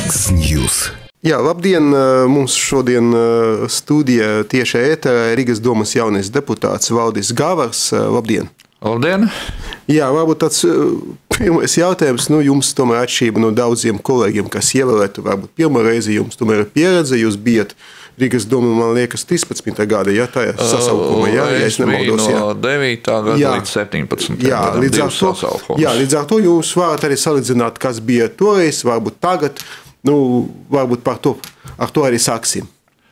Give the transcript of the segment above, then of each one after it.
Rīgas News. Jā, labdien! Mums šodien studijā tieši ēterā Rīgas domas jaunais deputāts Valdis Gavars. Labdien! Labdien! Jā, varbūt tāds pirmais jautājums. Jums tomēr atšķirība no daudziem kolēģiem, kas ievēlētu, varbūt pirmo reizi jums tomēr ir pieredze. Jūs bijat Rīgas doma, man liekas, 13. gada, ja tā sasaukumā, ja es nemaldos. No 9. gada līdz 17. gadam, divas sasaukums. Jā, līdz ar to jūs varat arī salīdzināt, kas bija toreiz, varbūt tagad. Varbūt ar to arī sāksim.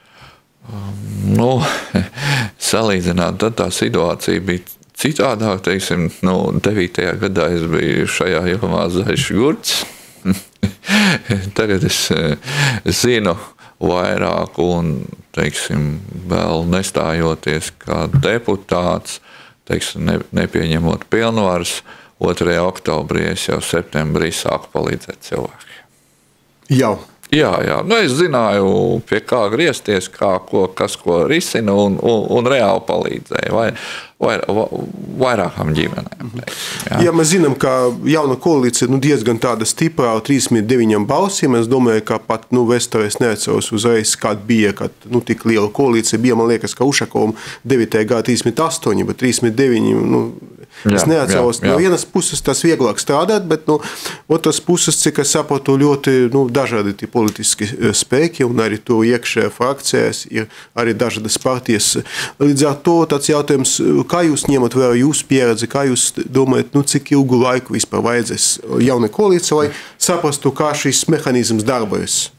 Salīdzināt, tad tā situācija bija citādāk. Teiksim, 9. gadā es biju šajā jomā zaļš gurķis. Tagad es zinu vairāk un, teiksim, vēl nestājoties kā deputāts, teiksim, nepieņemot pilnvaras, 2. oktobrī es jau septembrī sāku palīdzēt cilvēkiem. Jau. Jā. Es zināju, pie kā griezties, kas ko risina un reāli palīdzēja vairākām ģimenēm. Jā, mēs zinām, ka jauna koalīcija diezgan tāda stipra, 39 balsīm. Es domāju, ka pat vēsturē es neatceros uzreiz, kad bija, kad tik liela koalīcija bija. Man liekas, ka Ušakovam 9. gadā 38, bet 39, es neatceros. No vienas puses tas vieglāk strādāt, bet no otras puses, cik es saprotu, ļoti dažādi tie politiski spēki un arī to iekšējā frakcijās ir arī dažādas partijas. Līdz ar to tāds jautājums, kā jūs ņemat vērā jūsu pieredzi, kā jūs domājat, cik ilgu laiku vispār vajadzēs jaunai koalīcijai, lai saprastu, kā šis mehanizms darbojas?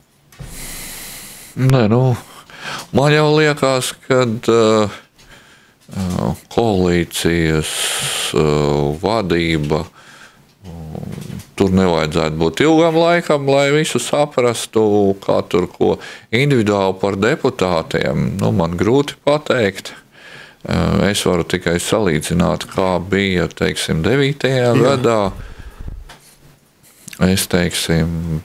Man jau liekas, kad koalīcijas vadība tur nevajadzētu būt ilgam laikam, lai visu saprastu, kā tur ko individuāli par deputātiem. Man grūti pateikt. Es varu tikai salīdzināt, kā bija, teiksim, 9. gadā. Es, teiksim,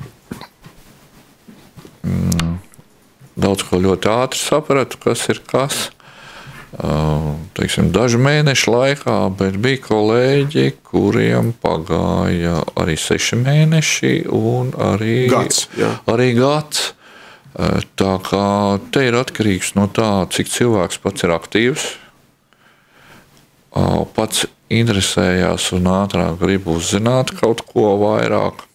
daudz ko ļoti ātri sapratu, kas ir kas. Teiksim, dažu mēnešu laikā, bet bija kolēģi, kuriem pagāja arī 6 mēneši un arī gads. Tā kā te ir atkarīgs no tā, cik cilvēks pats ir aktīvs, pats interesējās un ātrāk grib uzzināt kaut ko vairāk.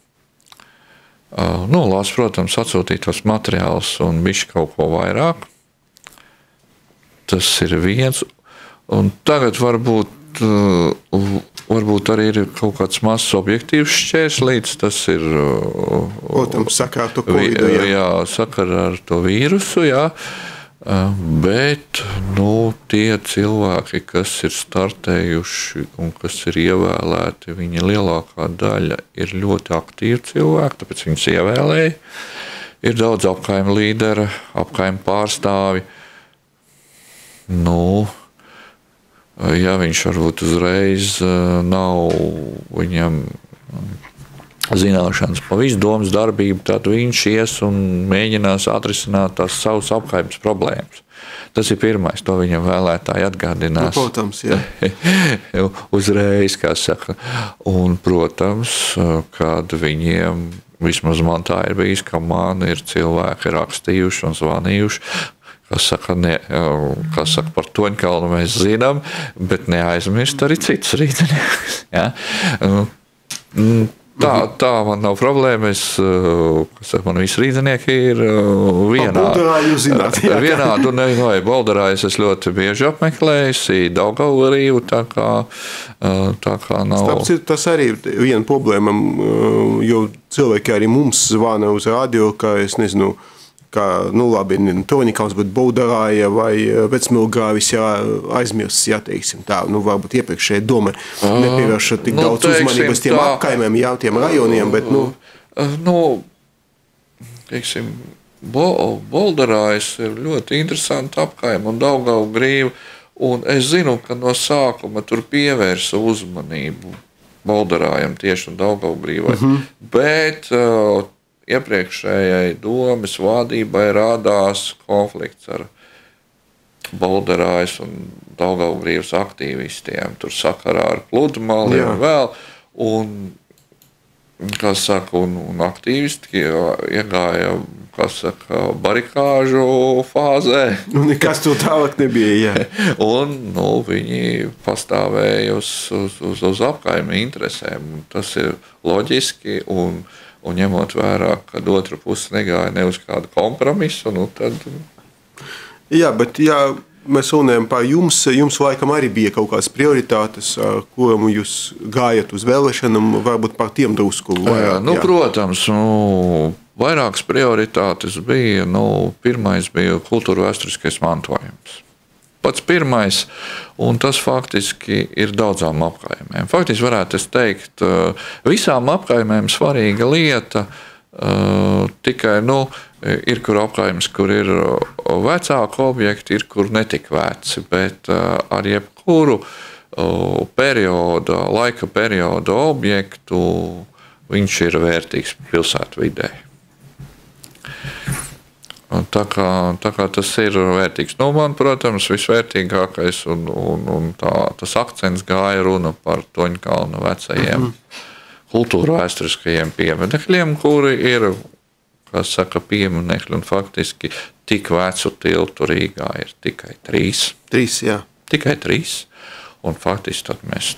Lās, protams, atsūtīt tos materiālus un bišķi kaut ko vairāk. Tas ir viens. Un tagad varbūt arī ir kaut kāds mazs objektīvs šķērslīts. Tas ir sakarā ar to Covidu. Jā, sakarā ar to vīrusu, jā. Bet tie cilvēki, kas ir startējuši un kas ir ievēlēti, viņa lielākā daļa ir ļoti aktīvi cilvēki, tāpēc viņus ievēlēja. Ir daudz apkaimju līderi, apkaimju pārstāvi. Ja viņš varbūt uzreiz nav viņam zināšanas pa visu domas darbību, tad viņš ies un mēģinās atrisināt tās savas apkaimes problēmas. Tas ir pirmais, to viņam vēlētāji atgādinās. Protams, jā. Uzreiz, kā saka. Un, protams, kad viņiem, vismaz man tā ir bijis, ka man ir cilvēki rakstījuši un zvanījuši, kas saka, par Toņkalnu mēs zinām, bet neaizmirst arī citus rīzniekus. Ja? Tā man nav problēma. Man visi rīznieki ir vienādi. Vienādi. Bolderājus es ļoti bieži apmeklējusi, Daugavlīvu, tā kā nav. Tāpēc tas arī viena problēma, jo cilvēki arī mums zvana uz radio, ka es nezinu, labi, Toņkalns, bet Bolderāja vai Vecmilgāvis aizmirsts, teiksim tā, varbūt iepriekšēji doma nepievērša tik daudz uzmanības tiem apkaimēm, tiem rajoniem, bet, teiksim, Bolderājas ir ļoti interesanti apkaimi un Daugavgrīva, un es zinu, ka no sākuma tur pievērsa uzmanību Bolderājam tieši un Daugavgrīvai, bet iepriekšējai domas vadībai rādās konflikts ar Bolderājas un Daugavgrīvas aktīvistiem, tur sakarā ar pludmali un vēl. Un kas saka, un aktīvisti iegāja, kas saka, barikāžu fāzē. Nu, nekas to tālāk nebija, jā. Un, viņi pastāvēja uz apkaimju interesēm. Tas ir loģiski, un ņemot vērā, ka otra puse negāja ne uz kādu kompromisu, tad... Jā, bet mēs runājam par jums laikam arī bija kaut kādas prioritātes, kuram jūs gājat uz vēlēšanām, varbūt par tiem drusku vairāk. Jā. Protams, vairākas prioritātes bija. Pirmais bija kultūra vēsturiskais mantojums. Pats pirmais, un tas faktiski ir daudzām apkaimēm. Faktiski varētu teikt, visām apkaimēm svarīga lieta, tikai, ir kur apkaimes, kur ir vecāki objekti, ir kur netik veci, bet ar jebkuru laika perioda objektu viņš ir vērtīgs pilsētvidē. Tā kā tas ir vērtīgs. Man, protams, visvērtīgākais un tas akcents gāja runa par Toņkalna vecajiem kultūra vēsturiskajiem pieminekļiem, kuri ir, kas saka, pieminekļi, un faktiski tik vecu tiltu Rīgā ir tikai 3. 3, jā. Tikai 3. Un faktiski tad mēs,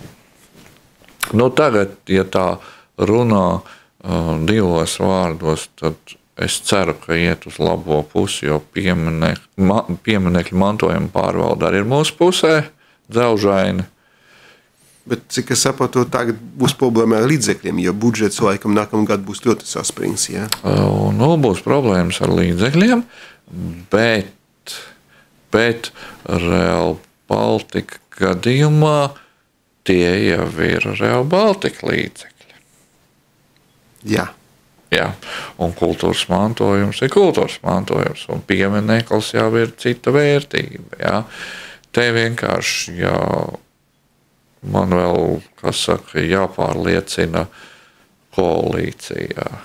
tagad, ja tā runā divos vārdos, tad es ceru, ka iet uz labo pusi, jo pieminekļu mantojuma pārvalde arī ir mūsu pusē, dzelžaini. Bet, cik es saprotu, tagad būs problēma ar līdzekļiem, jo budžets laikam nākamgad būs ļoti saspringts, jā? Būs problēmas ar līdzekļiem, bet Real Baltica gadījumā tie jau ir Real Baltica līdzekļi. Jā. Jā, un kultūras mantojums ir kultūras mantojums, un piemineklis jau ir cita vērtība. Jā. Te vienkārši man vēl, kas saka, jāpārliecina koalīcijā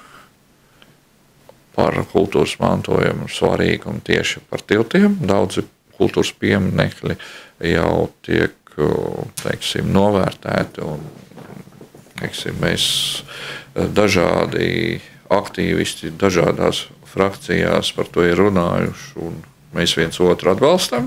par kultūras mantojumu svarīgumu tieši par tiltiem. Daudzi kultūras pieminekļi jau tiek, teiksim, novērtēti, un, teiksim, mēs dažādi aktīvisti dažādās frakcijās par to ir runājuši, un mēs viens otru atbalstam.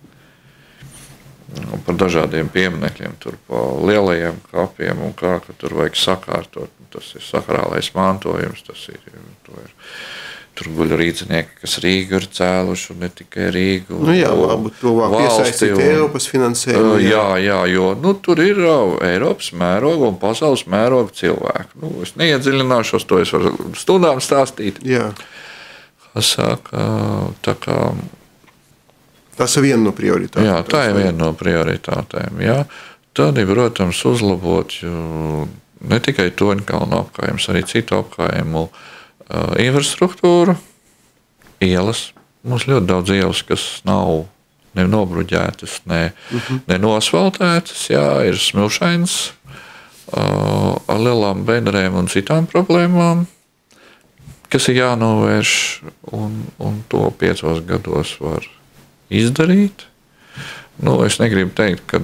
Par dažādiem pieminekļiem, tur pa lielajiem kapiem un kā, ka tur vajag sakārtot. Tas ir sakrālais mantojums, tur guļ rīdzinieki, kas Rīgu ir cēluši, un ne tikai Rīgu. Jā, varbūt to var piesaistīt Eiropas finansējumu. Jā, jo tur ir Eiropas mēroga un pasaules mēroga cilvēki. Es neiedziļināšos, to es varu stundām stāstīt. Jā. Kas saka, tā kā... Tas ir viena no prioritātēm. Jā, tā ir viena no prioritātēm. Jā. Tad ir, protams, uzlabot ne tikai Toņkalna apkaimes, arī citu apkaimu infrastruktūru, ielas. Mums ļoti daudz ielas, kas nav ne nobruģētas, ne nosvaltētas, ir smilšainas, ar lielām benderēm un citām problēmām, kas ir jānovērš, un to 5 gados var izdarīt. Es negribu teikt, ka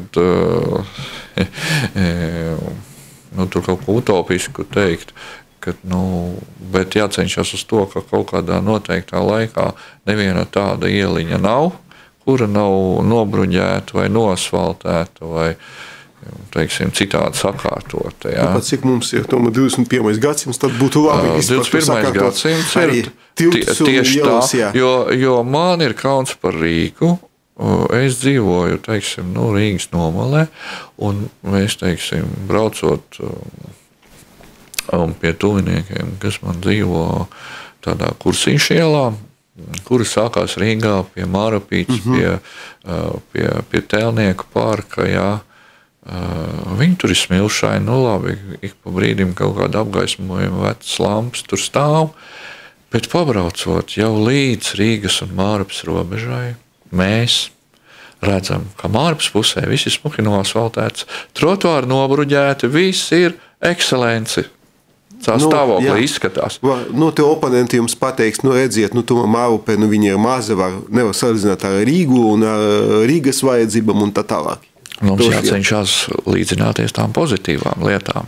tur kaut ko utopisku teikt, bet jācenšas uz to, ka kaut kādā noteiktā laikā neviena tāda ieliņa nav, kura nav nobruģēta vai nosvaltēta vai, teiksim, citādi sakārtota. Pat cik mums ir 21. gadsimts, tad būtu labi 21. gadsimts ir tieši tā, jo man ir kauns par Rīgu. Es dzīvoju, teiksim, Rīgas nomalē, un mēs, teiksim, braucot pie tuviniekiem, kas man dzīvo tādā Kursīša ielā, kura sākās Rīgā pie Mārapītes, pie Tēlnieku parka, viņi tur ir smilšaini, labi, ik pa brīdim kaut kāda apgaismojuma vecas lampas tur stāv, bet pabraucot jau līdz Rīgas un Mārapas robežai, mēs redzam, ka Mārapas pusē viss ir smuki nosvaltēts, trotuāri nobruģēti, viss ir ekscelenci. Tā stāvoklī izskatās. Te oponenti jums pateiks, redziet, Mārupe, viņa ir maza, nevar salīdzināt ar Rīgu un ar Rīgas vajadzībām un tā tālāk. Mums jācenšas līdzināties tām pozitīvām lietām.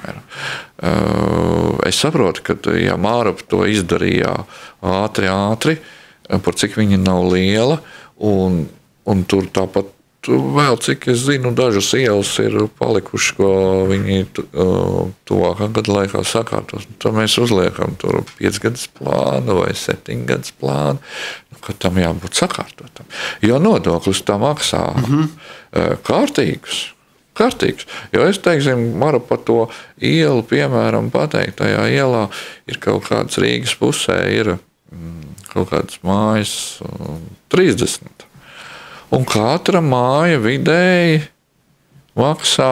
Es saprotu, ka ja Mārupa to izdarīja ātri, par cik viņa nav liela, un tur tāpat vēl, cik es zinu, dažas ielas ir palikušas, ko viņi tuvākā gada laikā sakārtos. Tad mēs uzliekam tur 5 gadus plānu vai 7 gadus plānu, ka tam jābūt sakārtotam. Jo nodoklis tā maksā kārtīgus. Jo es, teiksim, varu par to ielu, piemēram, pateikt, tajā ielā ir kaut kāds Rīgas pusē, ir kaut kādas mājas 30. Un katra māja vidēji maksā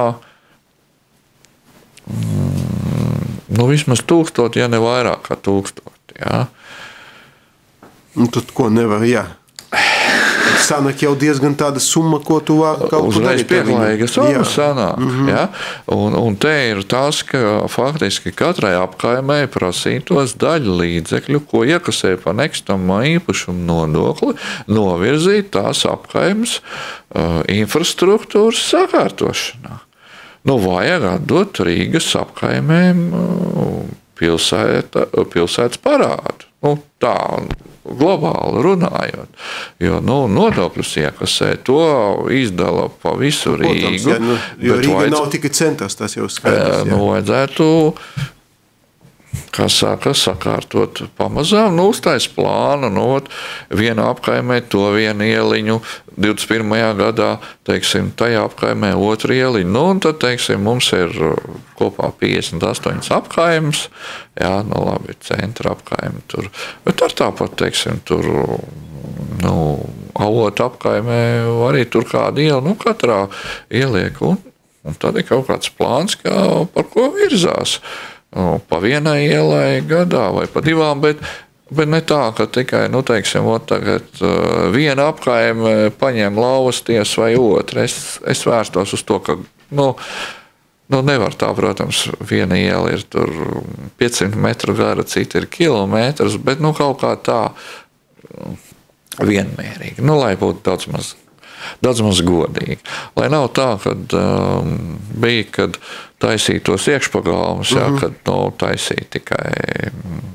vismaz 1000, ja ne vairāk kā 1000. Ja? Un tad ko nevar, jā. Sanāk jau diezgan tāda summa, ko tu vari kaut ko darīt. Uzreiz pieklājīga summa sanāk. Ja? Un te ir tas, ka faktiski katrai apkaimē prasītos daļu līdzekļu, ko iekasē par nekustamā īpašuma nodokli, novirzīt tās apkaimes infrastruktūras sakārtošanā. Vajag atdot Rīgas apkaimēm pilsētas parādu. Tā globāli runājot. Jo nodokļus iekasē, to izdala pa visu Rīgu. Protams, jo Rīga nav tikai centrs, tas jau skaidrs. Vajadzētu, kā saka, sakārtot pamazām, uztais plānu, viena apkaimē to vienu ieliņu, 21. gadā, teiksim, tajā apkaimē otru ieliņu, un tad, teiksim, mums ir kopā 58 apkaimes, jā, labi, centra apkaime tur, bet ar tāpat, teiksim, tur, Avotu apkaimē arī tur kādu ielu, katrā ieliek, un tad ir kaut kāds plāns, par ko virzās. Pa vienai ielai gadā vai pa 2, bet ne tā, ka tikai, teiksim, tagad viena apkaime paņem lauvasties vai otra. Es vērstos uz to, ka, nevar tā, protams, viena iela ir tur 500 metru gara, cita ir kilometrs, bet, kaut kā tā vienmērīgi, lai būtu daudz maz godīgi. Lai nav tā, kad bija, kad taisīja tos iekšpagalmus, kad taisīja tikai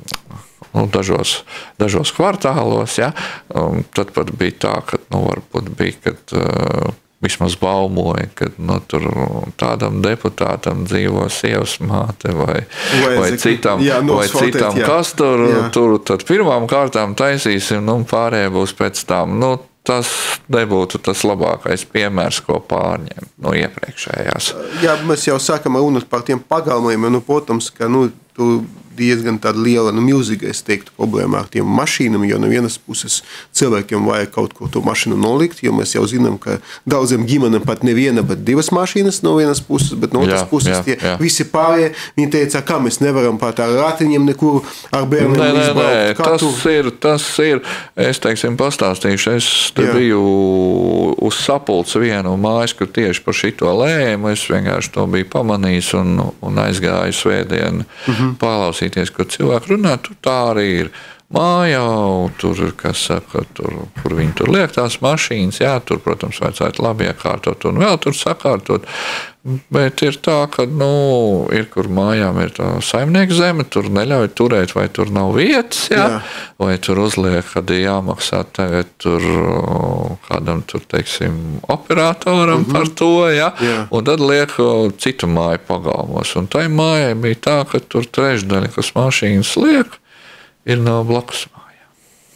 dažos kvartālos, tad pat bija tā, kad varbūt bija, kad vismaz baumoja, ka tur tādam deputātam dzīvo sievas māte vai citam, kas tur tad pirmām kārtām taisīsim, pārējie būs pēc tam. Tas nebūtu tas labākais piemērs, ko pārņemt no iepriekšējās. Jā, mēs jau sākam runāt par tiem pagalmiem, protams, ka tu diezgan tāda liela, milzīga, es teiktu, problēma ar tiem mašīnām, jo no vienas puses cilvēkiem vajag kaut ko to mašīnu nolikt, jo mēs jau zinām, ka daudziem ģimenēm pat neviena, bet 2 mašīnas no vienas puses, bet no otras puses tie visi pārējie, viņi teica, kā mēs nevaram pat ar ratiņiem nekur ar bērniem izbraukt. Tas ir, es teiksim pastāstīšu, es te biju uz sapulci vienu mājas, kur tieši par šito lēmu, es vienkārši to biju pamanījis un aizgāju svētdienu pālausīties, ko cilvēki runā, tur tā arī ir. Mājā, tur, kas saka, kur viņi tur liek tās mašīnas, jā, tur, protams, vajadzētu labi iekārtot un vēl tur sakārtot, bet ir tā, ka, ir, kur mājām ir tā saimnieka zeme, tur neļauj turēt, vai tur nav vietas, jā. Vai tur uzliek, kad ir jāmaksā tagad tur kādam, tur, teiksim, operatoram par to, jā, un tad liek citu māju pagalmos, un tai mājai bija tā, ka tur trešdaļa, kas mašīnas liek, ir no blakus mājām.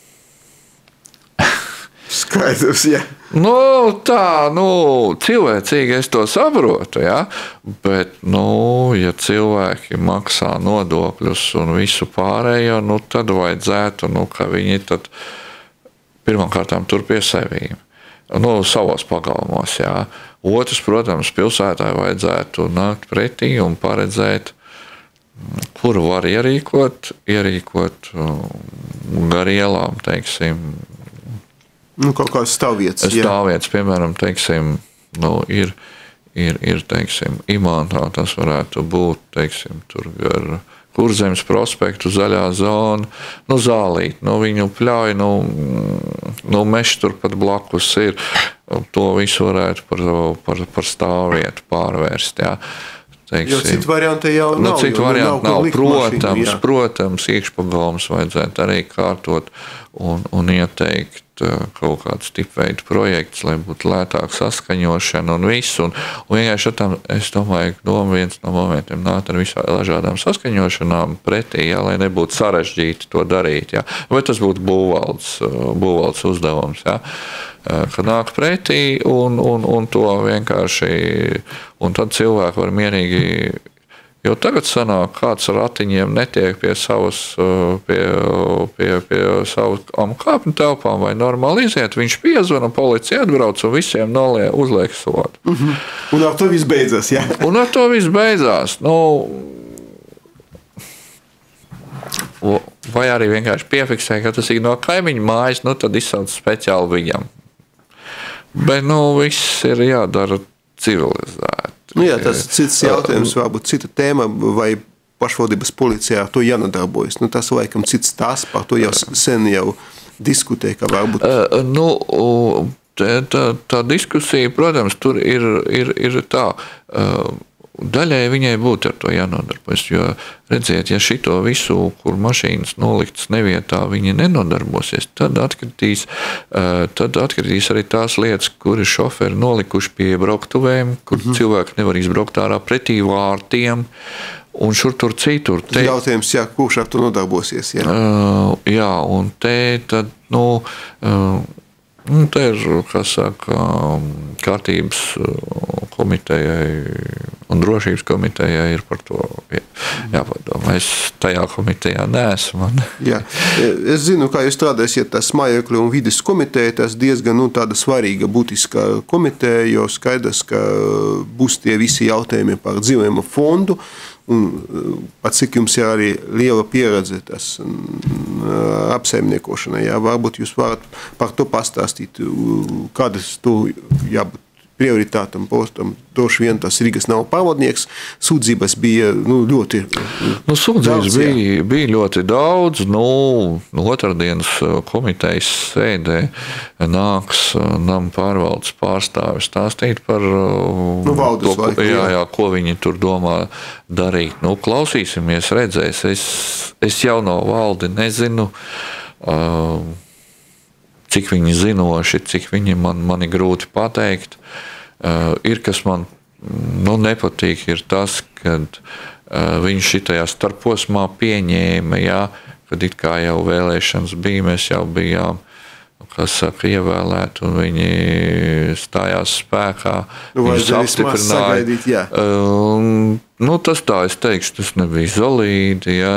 Skaidrs, jā. Tā, cilvēcīgi es to saprotu, jā, bet, ja cilvēki maksā nodokļus un visu pārējo, tad vajadzētu, ka viņi tad pirmkārtām tur pie sevīm, savos pagalmos, jā. Otrs, protams, pilsētāji vajadzētu nākt pretī un paredzēt, kuru var ierīkot gar ielām, teiksim. Kaut kāds stāvvietas. Stāvvietas, piemēram, teiksim, ir teiksim, Imantā tas varētu būt, teiksim, tur Kurzemes prospektu, zaļā zona, zālīt, viņu pļauj, mežs turpat blakus ir, to visu varētu par stāvvietu pārvērst, jā. Jo citu variantu jau nav. Citu variantu nav. Protams, iekšpagalmas vajadzētu arī kārtot un ieteikt kaut kādus tipveidu projektus, lai būtu lētāk saskaņošana un viss. Un vienkārši tam, es domāju, ka viens no momentiem nāk ar visām dažādām saskaņošanām pretī, jā, lai nebūtu sarežģīti to darīt. Jā. Vai tas būtu būvvaldes uzdevums, jā. Kad nāk pretī un to vienkārši, un tad cilvēki var mierīgi, jo tagad sanāk, kāds ar ratiņiem netiek pie savas kāpņu telpām vai normāli iziet, viņš piezvana, policija atbrauc un visiem uzliek sodu. Un ar to viss beidzās, jā? Un ar to viss beidzās. Vai arī vienkārši piefiksē, ka tas ir no kaimiņu mājas, tad izsauc speciāli viņam. Bet viss ir jādara civilizēti. Jā, tas ir cits jautājums, varbūt cita tēma, vai pašvaldības policijā ar to jānodarbojas. Tas laikam cits tās, par to jau sen jau diskutē, ka varbūt. Tā diskusija, protams, tur ir tā. Daļai viņai būtu ar to jānodarbojas, jo redziet, ja šito visu, kur mašīnas noliktas nevietā, viņi nenodarbosies, tad atkritīs arī tās lietas, kuri šoferi nolikuši pie brauktuvēm, kur cilvēki nevar izbraukt ārā pretī vārtiem un šur tur citur. Jautājums, jā, kurš ar to nodarbosies? Jā, un te tad, te ir, kā saka, kārtības komitejai un drošības komitejai ir par to jāpadomā. Es tajā komitejā neesmu. Jā. Es zinu, kā jūs strādāsiet tas mājokļu un vides komiteja, tas diezgan tāda svarīga, būtiska komiteja, jo skaidrs, ka būs tie visi jautājumi par dzīvojamo fondu, un pat cik jums ir arī liela pieredze tas apsaimniekošanai. Jā, varbūt jūs varat par to pastāstīt, kādas tu jābūt prioritātam postam. Droši vien tas Rīgas nav pārvaldnieks. Sūdzības bija ļoti sūdzības bija ļoti daudz. Otrdienas komitejas sēdē nāks nama pārvaldes pārstāvis stāstīt par ko viņi tur domā darīt. Klausīsimies, redzēs. Es jau no valdi nezinu, cik viņi zinoši, cik viņi man ir grūti pateikt. Ir, kas man nepatīk, ir tas, kad viņi šitajā starposmā pieņēma, jā, kad it kā jau vēlēšanas bija, mēs jau bijām, kas saka, ievēlēti, un viņi stājās spēkā. Viņus apstiprināja. Tas tā, es teikšu, tas nebija solīdi, jā.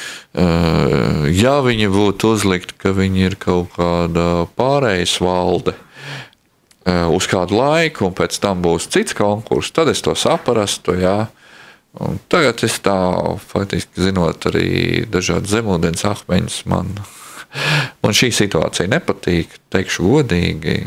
Ja viņi būtu uzlikti, ka viņi ir kaut kāda pārējais valde uz kādu laiku, un pēc tam būs cits konkurss, tad es to saprastu, jā. Un tagad es tā, faktiski zinot arī dažādi zemūdens akmeņus, man šī situācija nepatīk, teikšu godīgi.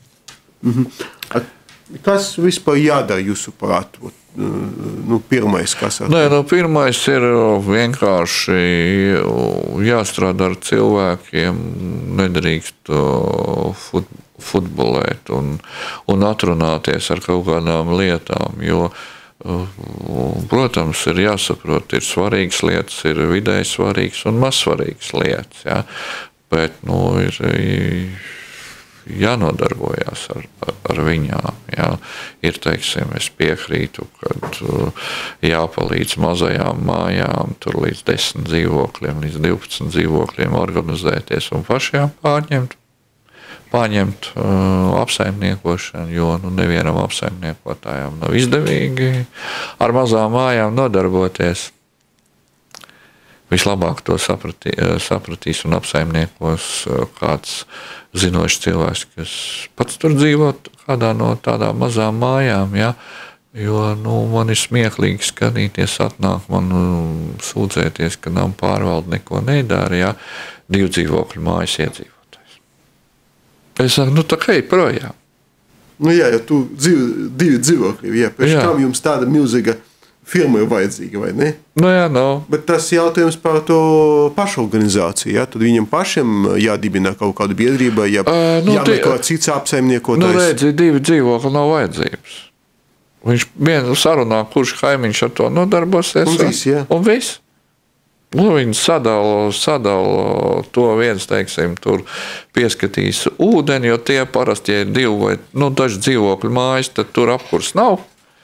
Kas vispār jādara jūsu prātu? Pirmais, kas pirmais ir vienkārši jāstrādā ar cilvēkiem, nedrīkst futbolēt un atrunāties ar kaut kādām lietām, jo, protams, ir jāsaprot, ir svarīgas lietas, ir vidēji svarīgas un mazsvarīgas lietas, jā, bet, ir jānodarbojās ar viņām. Jā. Ir, teiksim, es piekrītu, kad jāpalīdz mazajām mājām, tur līdz 10 dzīvokļiem, līdz 12 dzīvokļiem organizēties un pašiem pārņemt apsaimniekošanu, jo nevienam apsaimniekotājam nav izdevīgi ar mazām mājām nodarboties. Vislabāk to sapratīs un apsaimniekos kāds zinošs cilvēks, kas pats tur dzīvo kādā no tādām mazām mājām, ja? Jo man ir smieklīgi skatīties, atnāk man sūdzēties, ka nav pārvalde neko nedara, ja? 2 dzīvokļu mājas iedzīvotājs. Es saku, tā kā ir projām. Jā, tu 2 dzīvokļi, pēc tam jums tāda milzīga firma ir vajadzīga, vai ne? Jā, Bet tas jautājums par to pašorganizāciju, ja? Tad viņam pašiem jādibina kaut kāda biedrība, jāmeklē cits apsaimniekotājs. Redzi, 2 dzīvokļi nav vajadzības. Viņš vienu sarunā, kurš kaimiņš ar to nodarbosies. Un viss. Viņi sadala to viens, teiksim, tur pieskatīs ūdeni, jo tie parasti, ja ir 2 vai daži dzīvokļu mājas, tad tur apkurs nav.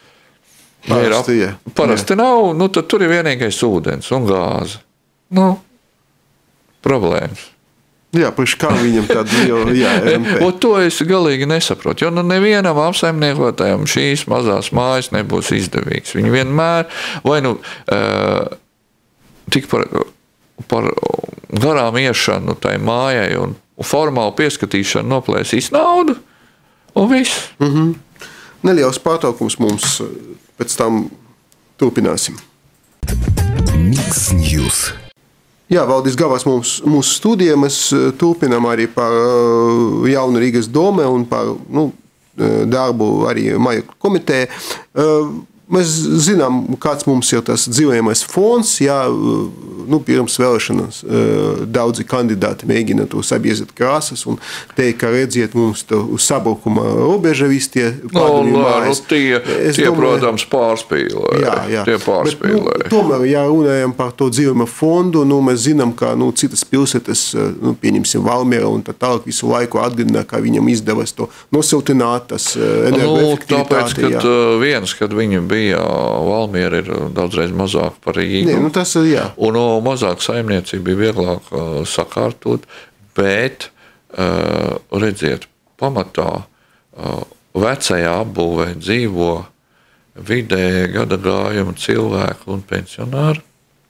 Parasti nav, tad tur ir vienīgais ūdens un gāze. Problēmas. Jā, kā viņam tādu RMP. To es galīgi nesaprotu, jo nevienam apsaimniekotājam šīs mazās mājas nebūs izdevīgs. Viņi vienmēr vai tik par garām iešanu tai mājai un formālu pieskatīšanu noplēsīs naudu un viss. Neliels pārtraukums mums, pēc tam turpināsim. Mix News. Jā, Valdis Gavas mūsu studijā. Mēs turpinām arī par jaunu Rīgas dome un par darbu arī Mājokļu komiteja. Mēs zinām, kāds mums ir tas dzīvojamais fonds. Jā, pirms vēlēšanas daudzi kandidāti mēģina to sabiezēt krāsas un teikt, ka redziet, mums uz sabrukuma robeža visi tie padomju mājas. Tie, protams, pārspīlēja. Tie pārspīlēja. Bet, tomēr, ja runājam par to dzīvojamo fondu, mēs zinām, ka citas pilsētas, pieņemsim Valmiera un tā tālāk visu laiku atgādina, ka viņam izdevās to nosiltināt, tas energoefektivitāte. Tāpēc, kad viņi bija Valmiera ir daudzreiz mazāk par Rīgu. Tas ir, jā. Un mazāk saimniecība bija vieglāk sakārtot, bet, redziet, pamatā vecajā apbūvē dzīvo vidēja gada gājuma cilvēki un pensionāri.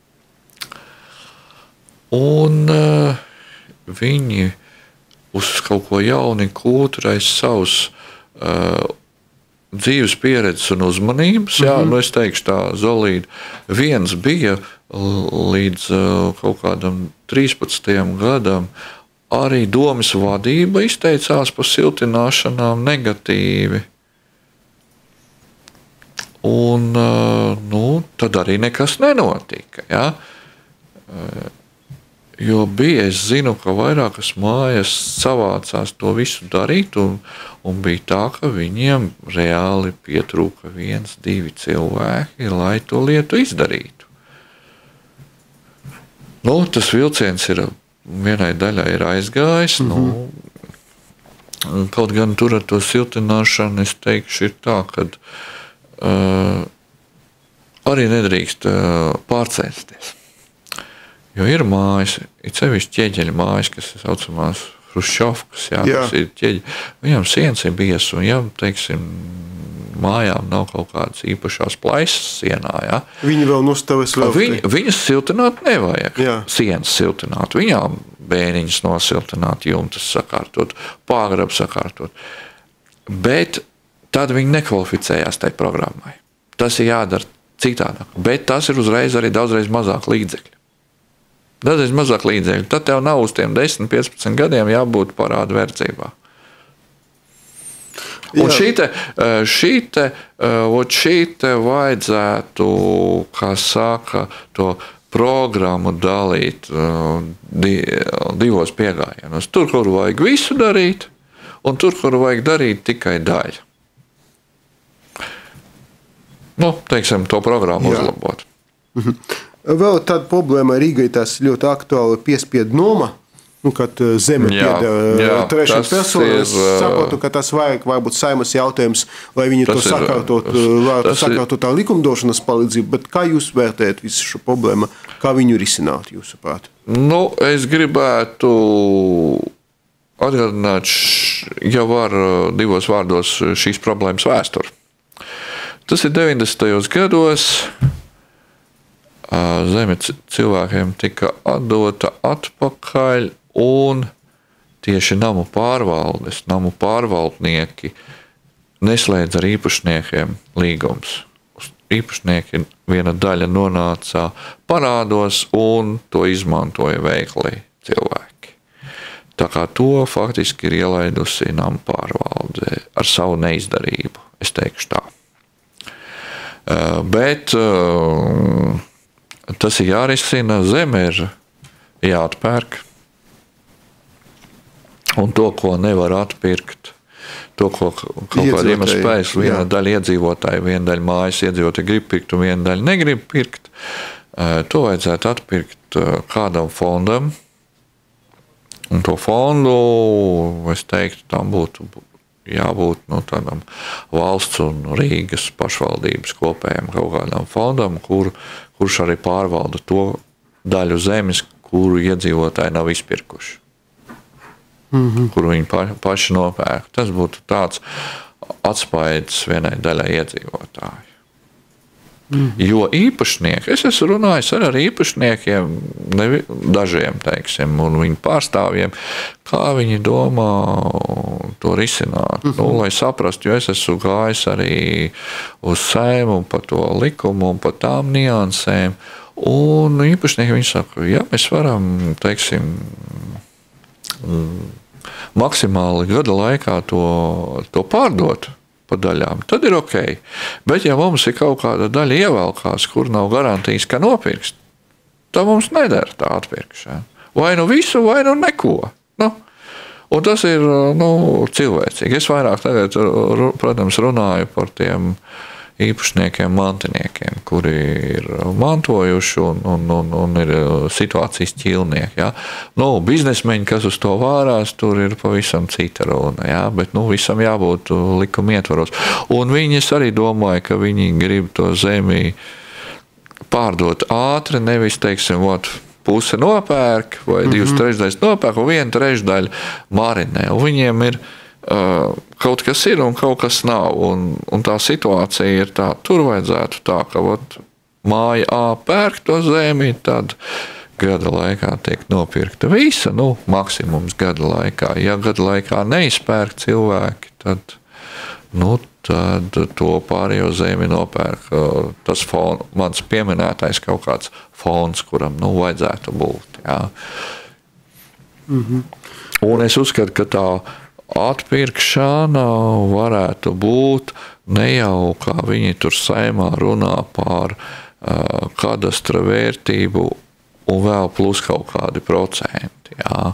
Un viņi uz kaut ko jauni kūtrais savus dzīves pieredzes un uzmanības, es teikšu tā zolīdi. Viens bija līdz kaut kādam 13. gadam, arī domas vadība izteicās par siltināšanām negatīvi. Un, tad arī nekas nenotika, ja? Jo bija, es zinu, ka vairākas mājas savācās to visu darīt, un bija tā, ka viņiem reāli pietrūka 1-2 cilvēki, lai to lietu izdarītu. Tas vilciens ir vienai daļai ir aizgājis. Kaut gan tur ar to siltināšanu, es teikšu, ir tā, ka arī nedrīkst pārcensties. Jo ir mājas, ir sevišķi ķieģeļa mājas, kas ir saucamās hruščovkas, kas ir ķieģeļi. Viņam sienas ir bies, un teiksim, mājām nav kaut kādas īpašās plaisas sienā. Ja? Viņi vēl nostāvēs vēl. Viņas siltināt nevajag. Sienas siltināt. Viņām bēniņas nosiltināt, jumtas sakārtot, pāgrabu sakārtot. Bet tad viņi nekvalificējās tai programmai. Tas ir jādara citādāk. Bet tas ir uzreiz arī daudzreiz mazāk līdzekļu. Dažreiz mazāk līdzekļu. Tad tev nav uz tiem 10-15 gadiem jābūt parādu verdzībā. Un šī te vajadzētu, kā saka, to programmu dalīt divos piegājienos. Tur, kur vajag visu darīt, un tur, kur vajag darīt tikai daļu. Teiksim, to programmu uzlabot. Vēl tāda problēma Rīgai tas ļoti aktuāli piespiedu noma, kad zeme pieder trešām personām. Es saprotu, ka tas vajag varbūt Saimas jautājums, lai viņi to sakārtot tā likumdošanas palīdzību, bet kā jūs vērtējat visu šo problēmu, kā viņu risināt, jūsuprāt? Es gribētu atgādināt, ja var divos vārdos šīs problēmas vēsturi. Tas ir 90. gados. Zeme cilvēkiem tika atdota atpakaļ, un tieši namu pārvaldes, namu pārvaldnieki neslēdz ar īpašniekiem līgums. Īpašnieki viena daļa nonāca parādos, un to izmantoja veikli cilvēki. Tā kā to faktiski ir ielaidusi namu pārvalde ar savu neizdarību, es teikšu tā. Bet tas ir jārisina, zeme ir jāatpērk. Un to, ko nevar atpirkt, to, ko kaut kādā iemesla pēc, viena daļa iedzīvotāji, viena daļa mājas iedzīvotāji grib pirkt un viena daļa negrib pirkt, to vajadzētu atpirkt kādam fondam. Un to fondu, es teiktu, tam būtu jābūt tādam valsts un Rīgas pašvaldības kopējam kaut kādam fondam, kurš arī pārvalda to daļu zemes, kuru iedzīvotāji nav izpirkuši. Kuru viņi paši nopērk. Tas būtu tāds atspaids vienai daļai iedzīvotāju. Jo īpašnieki, es esmu runājis ar īpašniekiem, dažiem, teiksim, un viņu pārstāvjiem, kā viņi domā to risināt. Lai saprastu, jo es esmu gājis arī uz Saimu pa to likumu un pa tām niansēm, un īpašnieki viņi saka, ja mēs varam, teiksim, maksimāli gada laikā to pārdot pa daļām, tad ir ok. Bet ja mums ir kaut kāda daļa ievelkās, kur nav garantijas, ka nopirks, tad mums nedara tā atpirkšana. Vai nu visu, vai nu neko. Un tas ir cilvēcīgi. Es vairāk tagad, protams, runāju par tiem īpašniekiem, mantiniekiem, kuri ir mantojuši un ir situācijas ķilnieki. Ja? Biznesmeņi, kas uz to vārās, tur ir pavisam cita runa, ja? Bet visam jābūt likuma ietvaros. Un viņi, es arī domāju, ka viņi grib to zemi pārdot ātri, nevis, teiksim, puse nopērk, vai 2/3 nopērk, un 1/3 marinē. Un viņiem ir kaut kas ir un kaut kas nav, un tā situācija ir tā, tur vajadzētu tā, ka māja A pērk to zemi, tad gada laikā tiek nopirkta visa, maksimums gada laikā. Ja gada laikā neizpērk cilvēki, tad to pārējo zemi nopērk tas mans pieminētais kaut kāds fonds, kuram vajadzētu būt. Jā. Un es uzskatu, ka tā atpirkšana varētu būt ne jau, kā viņi tur Saimā runā par kadastra vērtību un vēl plus kaut kādi procenti. Jā.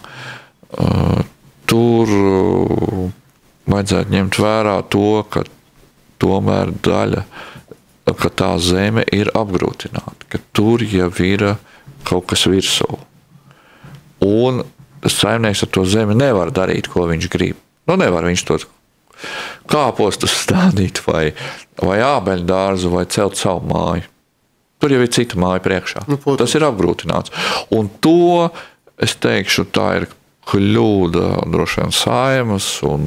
Tur vajadzētu ņemt vērā to, ka tomēr daļa, ka tā zeme ir apgrūtināta, ka tur jau ir kaut kas virsū. Un saimnieks ar to zemi nevar darīt, ko viņš grib. Nevar viņš to kāpostus stādīt vai ābeļu dārzu vai celt savu māju. Tur jau ir cita māja priekšā. Tas ir apgrūtināts. Un to, es teikšu, tā ir kļūda droši vien Saimas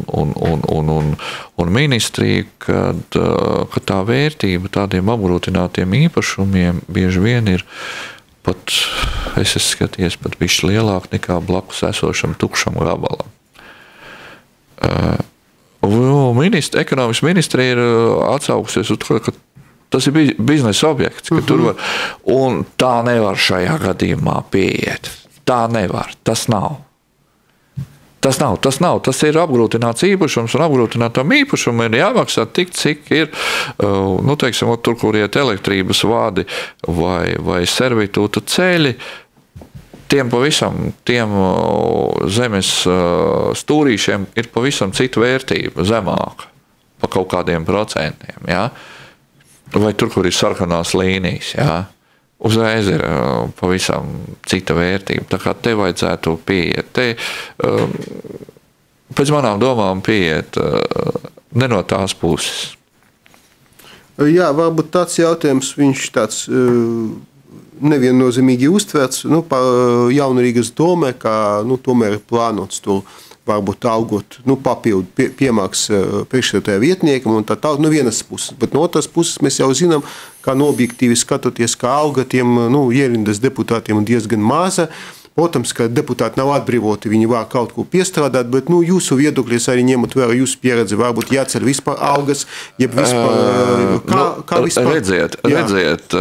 un ministrija, ka tā vērtība tādiem apgrūtinātiem īpašumiem bieži vien ir pat, es skaties, pat bišķi lielāk nekā blakus esošam tukšam gabalam. Ekonomikas ministrija ir atsaukusies uz to, ka tas ir biznesa objekts, ka tur var, un tā nevar šajā gadījumā pieiet. Tā nevar, tas nav. Tas ir apgrūtināts īpašums, un apgrūtinātam īpašumam ir jāmaksā tik, cik ir, teiksim, tur, kur iet elektrības vadi vai servitūta ceļi, tiem zemes stūrīšiem ir pavisam cita vērtība, zemāka, pa kaut kādiem procentiem, ja? Vai tur, kur ir sarkanās līnijas, ja? Uzreiz ir pavisam cita vērtība. Tā kā te vajadzētu pieiet. Pēc manām domām pieiet ne no tās puses. Jā, varbūt tāds jautājums, viņš tāds neviennozīmīgi uztverts par Jaunrīgas domē, kā tomēr ir plānots to varbūt algot papildu piemaksas priekšsēdētāja vietniekam un tā tālāk no vienas puses. Bet no otras puses mēs jau zinām, kā objektīvi skatoties, ka alga tiem ierindas deputātiem ir diezgan maza. Protams, ka deputāti nav atbrīvoti, viņi var kaut ko piestrādāt, bet jūsu viedokļus arī ņemot vērā jūsu pieredzi, varbūt jāceļ vispār algas, jeb vispār, kā vispār? Redziet,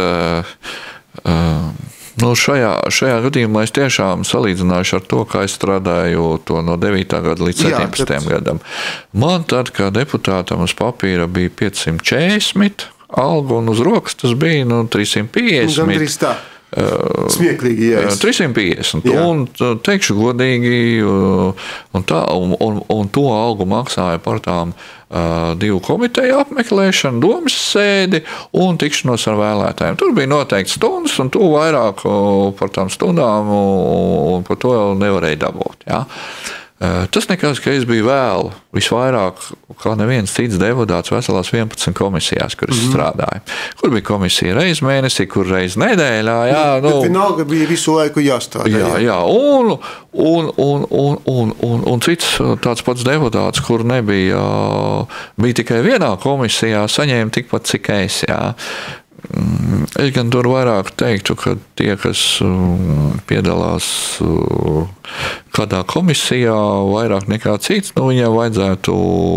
šajā gadījumā es tiešām salīdzināšu ar to, kā es strādāju to no 9. gada līdz 17. gadam. Man tad, kā deputātam uz papīra bija 540 algu, un uz rokas tas bija 350. Gandrīz tā. Smieklīgi, jā. 350. Jā. Un teikšu godīgi, un to algu maksāja par tām 2 komiteju apmeklēšanu, domas sēdi un tikšanos ar vēlētājiem. Tur bija noteikti stundas, un tu vairāk par tām stundām un par to jau nevarēja dabūt. Jā. Tas nekas, ka es biju vēl visvairāk, kā neviens cits deputāts veselās 11 komisijās, kuras strādāju. Kur bija komisija reiz mēnesī, kur reiz nedēļā. Jā, bet vienalga bija visu laiku jāstrādā. Jā, un cits tāds pats deputāts, kur nebija, bija tikai vienā komisijā, saņēma tikpat, cik es, jā. Es gan tur vairāk teiktu, ka tie, kas piedalās kādā komisijā vairāk nekā cits, viņiem vajadzētu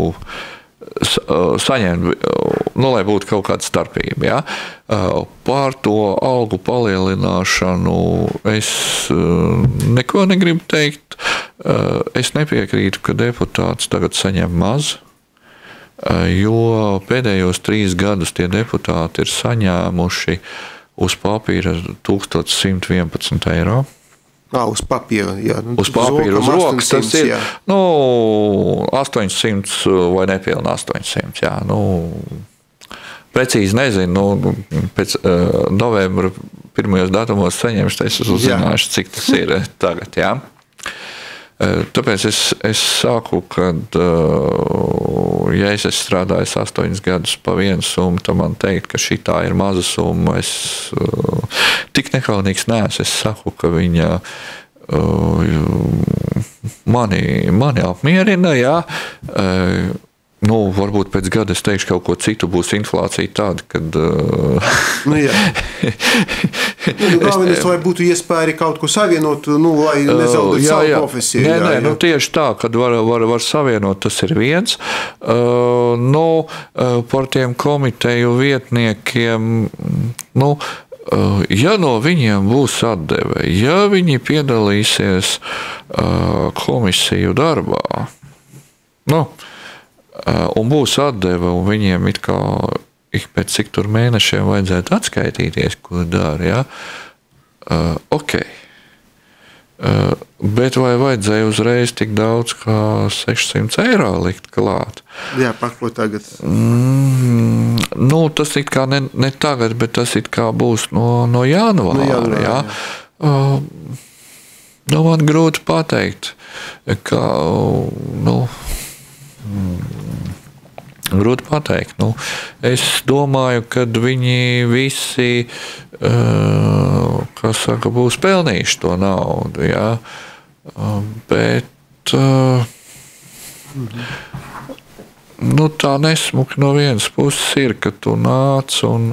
saņemt, lai būtu kaut kāda starpība. Ja? Par to algu palielināšanu es neko negribu teikt. Es nepiekrītu, ka deputāts tagad saņem maz. Jo pēdējos 3 gadus tie deputāti ir saņēmuši uz papīra 1111 eiro. Uz papīra, jā. Uz papīra, uz rokas tas ir 800 vai nepilnā 800, jā. Precīzi nezinu, pēc novembra 1. datumos saņemšu, es uzzināšu, cik tas ir tagad, jā. Tāpēc es saku, ka, ja es strādāju 8 gadus pa vienu summu, tad man teikt, ka šitā ir maza summa. Es tik nekaunīgs neesmu. Es saku, ka viņa mani apmierina, jā. Varbūt pēc gada es teikšu kaut ko citu, būs inflācija tāda, kad... Galvenais, lai būtu iespēja arī kaut ko savienot, lai nezaudētu savu profesiju. Nē, tieši tā, kad var savienot, tas ir viens. Par tiem komiteju vietniekiem, ja no viņiem būs atdeve, ja viņi piedalīsies komisiju darbā, un būs atdeve, un viņiem it kā pēc cik tur mēnešiem vajadzētu atskaitīties, ko dara, ja? Ok. Bet vai vajadzēja uzreiz tik daudz kā 600 eiro likt klāt? Jā, par ko tagad? Tas it kā ne tagad, bet tas it kā būs no janvāra, jā. Man grūti pateikt, ka, grūti pateikt. Es domāju, ka viņi visi, būs pelnījuši to naudu, jā. Bet tā nesmuki no vienas puses ir, ka tu nāc un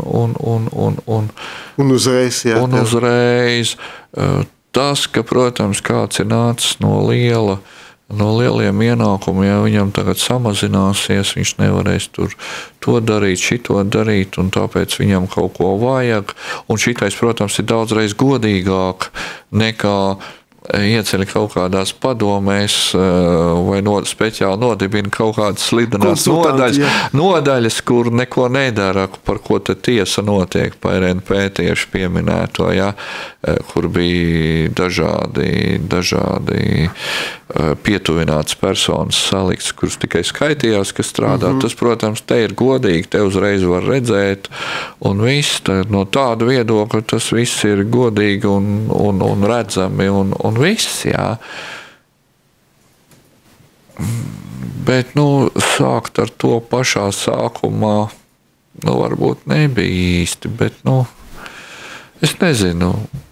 uzreiz, jā. Un uzreiz. Tas, ka, protams, kāds ir nācis no lieliem ienākumiem, ja viņam tagad samazināsies, viņš nevarēs tur to darīt, šito darīt, un tāpēc viņam kaut ko vajag. Un šitais, protams, ir daudzreiz godīgāk nekā ieceļ kaut kādās padomēs vai speciāli nodibina kaut kādas slidenās nodaļas, kur neko nedara, par ko te tiesa notiek pa RNP tieši pieminēto, ja, kur bija dažādi pietuvināts personas salikts, kuras tikai skaitījās, kas strādā. Tas, protams, te ir godīgi, te uzreiz var redzēt, un viss, no tāda viedokļa tas viss ir godīgi un redzami, un viss, jā. Bet, sākt ar to pašā sākumā, varbūt nebija īsti, bet, es nezinu.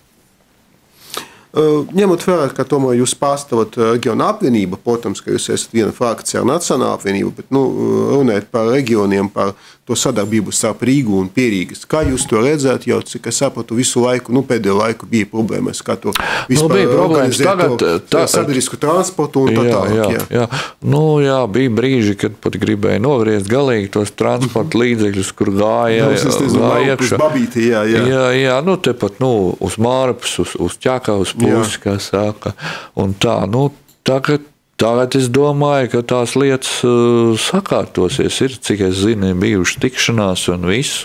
Ņemot vērā, ka tomēr jūs pārstāvat reģionu apvienību, protams, ka jūs esat viena frakcija ar Nacionālo apvienību, bet runājot par reģioniem, par to sadarbību starp Rīgu un Pierīgas. Kā jūs to redzēt, jau cik es sapratu visu laiku, pēdējo laiku bija problēmas, kā to vispār organizēt to sabiedrisku transportu un tā tālāk. Jā, bija brīži, kad pat gribēja nogriezt galīgi tos transporta līdzekļus, kur gāja iekšā. Jā, tepat uz Mārpus, uz Ķekavas pusi, kā saka. Un tā, tagad es domāju, ka tās lietas sakārtosies. Ir, cik es zinu, bijušas tikšanās un viss.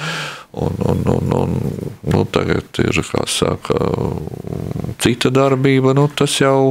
Tagad ir, kā saka, cita darbība. Tas jau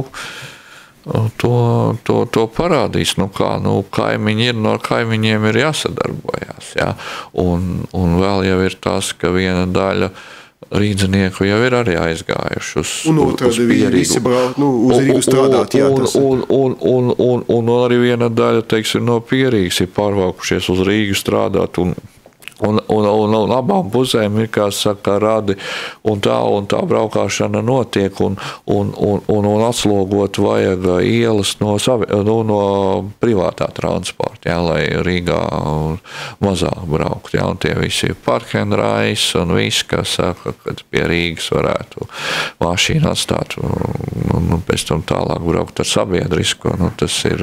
to parādīs. Kaimiņi ir, no kaimiņiem ir jāsadarbojās. Jā. Un vēl jau ir tas, ka viena daļa rīdzinieku jau ir arī aizgājuši uz visi brauc, uz Rīgu strādāt. Un arī viena daļa, teiksim, no Pierīgas ir pārvākušies uz Rīgu strādāt un abām pusēm ir, kā saka, radi un tā braukāšana notiek un atslogot vajag ielas no privātā transporta, jā, lai Rīgā mazāk braukt, jā, un tie visi ir parkenrais un viss, kā saka, kad pie Rīgas varētu mašīnu atstāt un pēc tam tālāk braukt ar sabiedrisko, tas ir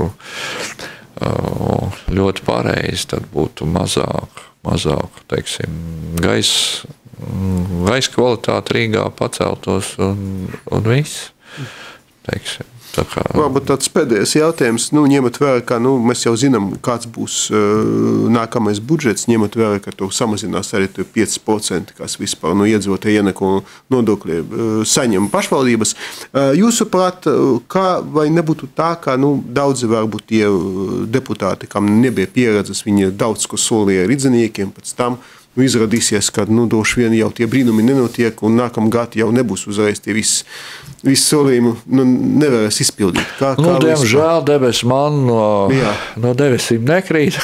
ļoti pareizi, tad būtu mazāk, teiksim, gaisa kvalitāte Rīgā paceltos un viss, teiksim. Varbūt tāds pēdējais jautājums, ņemot vērā, ka mēs jau zinām, kāds būs nākamais budžets, ņemot vērā, ka to samazinās arī 5%, kas vispār iedzīvotāju ienākumu nodokļi saņem pašvaldības. Jūsuprāt, vai nebūtu tā, ka daudzi varbūt tie deputāti, kam nebija pieredzes, viņi daudz ko solīja rīdziniekiem, pēc tam izradīsies, ka droši vien jau tie brīnumi nenotiek un nākamgad jau nebūs uzreiz tie visi solījumi, nevarēs izpildīt. Diemžēl debes man no debesīm nekrīt.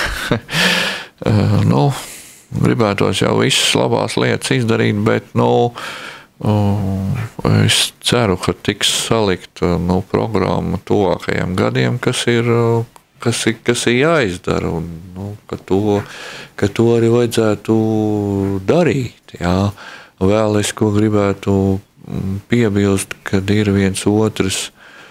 Gribētos jau visas labās lietas izdarīt, bet es ceru, ka tiks salikt programma tuvākajiem gadiem, kas ir jāizdara un ka to arī vajadzētu darīt. Jā. Vēl es ko gribētu piebilst, kad ir viens otrs,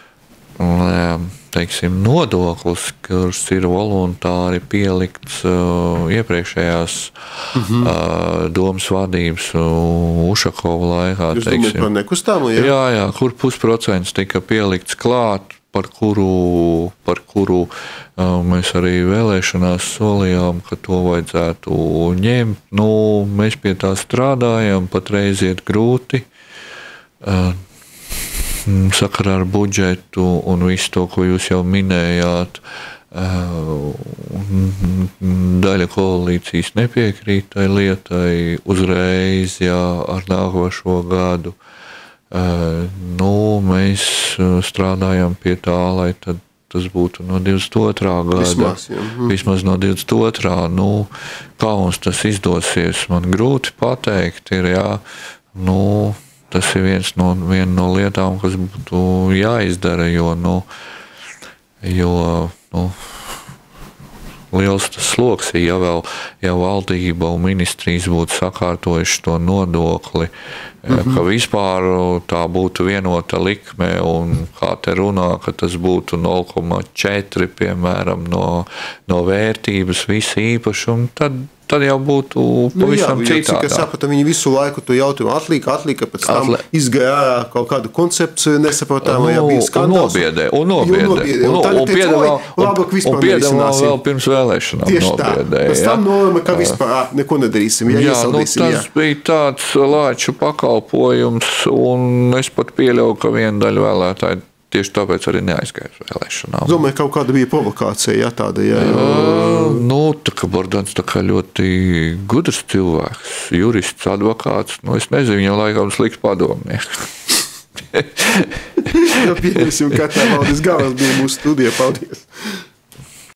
teiksim, nodoklis, kurš ir voluntāri pielikts iepriekšējās domas vadības Ušakova laikā. Jūs domājat par nekustāmo, jā? Jā, kur 0,5% tika pielikts klāt, par kuru mēs arī vēlēšanās solījām, ka to vajadzētu ņemt. Mēs pie tā strādājam, patreiz iet grūti. Sakarā ar budžetu un visu to, ko jūs jau minējāt, daļa koalīcijas nepiekrīt tai lietai uzreiz, jā, ar nākošo gadu. Mēs strādājam pie tā, lai tas būtu no 22. gada. Vismaz no 22. Kā mums tas izdosies, man grūti pateikt. Tas ir viena no lietām, kas būtu jāizdara, jo liels tas sloks, ja valdība un ministrijas būtu sakārtojuši to nodokli, ka vispār tā būtu vienota likme un kā te runā, ka tas būtu 0,4 piemēram no vērtības visu īpašumu, tad jau būtu pavisam citādā. Cik es sapratu, viņi visu laiku to jautājumu atlika, pēc tam izgāja ārā kaut kādu koncepciju, nesapratām, vai bija skandāls. Un piedāvā vēl pirms vēlēšanām nobiedēja. Pēc tam nolēma, ka vispār neko nedarīsim, iesaldīsim. Tas bija tāds lāču pakalpojums, un es pat pieļauju, ka viena daļa vēlētāji tieši tāpēc arī neaizgāja uz vēlēšanām. Domāju, kaut kāda bija provokācija, jā, tāda, jā. Tā kā Bordans tā kā ļoti gudrs cilvēks, jurists, advokāts, es nezinu, viņam laikam slikts padomnieks. Pieņemsim, ka tā Valdis Gavas bija mūsu studijā. Paldies!